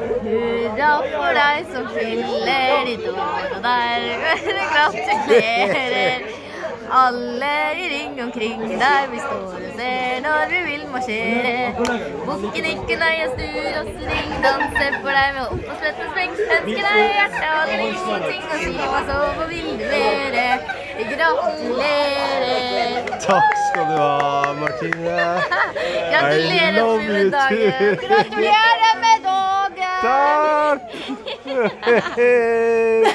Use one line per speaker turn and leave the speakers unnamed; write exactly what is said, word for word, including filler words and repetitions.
Hurra for deg som fyller ditt år, og dermed gratulerer. Alle i ring omkring der vi står og ser når vi vil marsjere. Bukken ikke nei, jeg snur oss ring, danser for deg med opp og sprett og spreng. Ønsker deg hjerte alle gode ting og si hva så hva vil du mere. Gratulerer.
Takk skal du ha, Martine.
Gratulerer med dagen. Gratulerer med dagen.
Takk.